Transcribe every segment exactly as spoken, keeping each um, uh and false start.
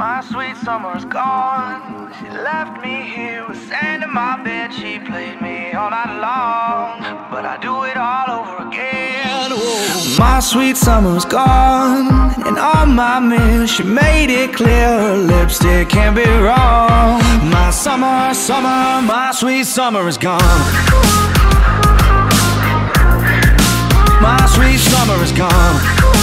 My sweet summer's gone. She left me here with sand in my bed. She played me all night long, but I do it all over again. Whoa. My sweet summer's gone, and on my mirror she made it clear her lipstick can't be wrong. My summer, summer, my sweet summer is gone. My sweet summer is gone.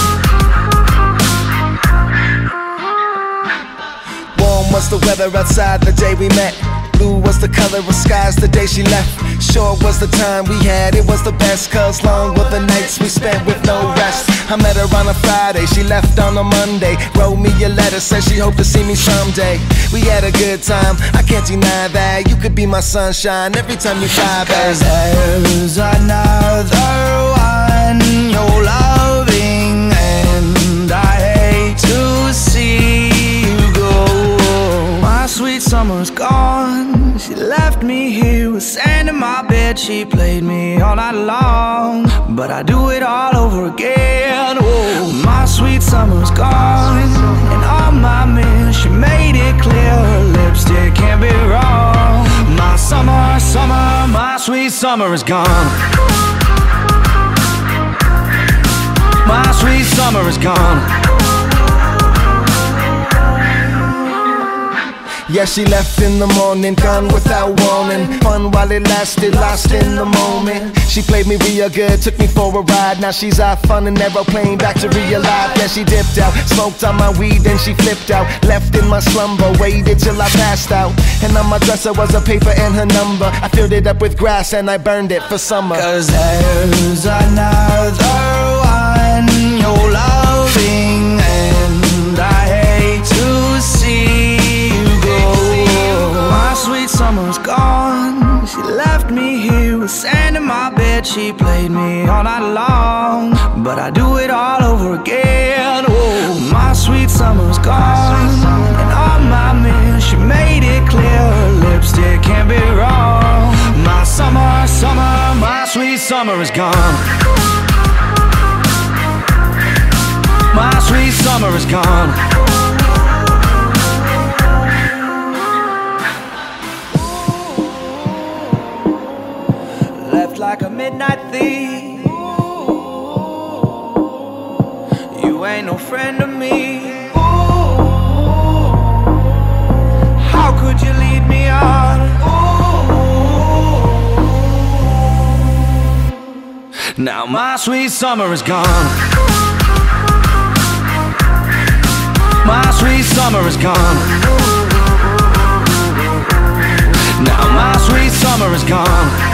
Warm was the weather outside the day we met. Blue was the color of skies the day she left. Short was the time we had, it was the best. Cause long were the nights we spent with no rest. I met her on a Friday, she left on a Monday. Wrote me a letter, said she hoped to see me someday. We had a good time, I can't deny that. You could be my sunshine every time you fly back. Cause there's another one you're loving, and I hate to see you go. My sweet summer's gone. She left me here with sand in my bed. She played me all night long, but I do it all over again. Whoa. My sweet summer's gone, and on my mirror she made it clear her lipstick can't be wrong. My summer, summer, my sweet summer is gone. My sweet summer is gone. Yeah, she left in the morning, gone without warning. Fun while it lasted, lost in the moment. She played me real good, took me for a ride. Now she's off on an aeroplane, back to real life. Yeah, she dipped out, smoked on my weed, then she flipped out. Left in my slumber, waited till I passed out. And on my dresser was a paper and her number. I filled it up with grass and I burned it for summer. Cause there's another one you're loving, and I hate to see summer's gone. She left me here with sand in my bed. She played me all night long, but I do it all over again. Whoa. My sweet summer's gone, and on my mirror she made it clear her lipstick can't be wrong. My summer, summer, my sweet summer is gone. My sweet summer is gone. Like a midnight thief, you ain't no friend to me. How could you lead me on? Now my sweet summer is gone. My sweet summer is gone. Now my sweet summer is gone.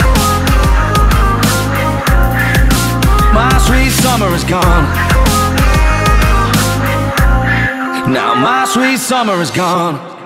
My sweet summer is gone. Now my sweet summer is gone.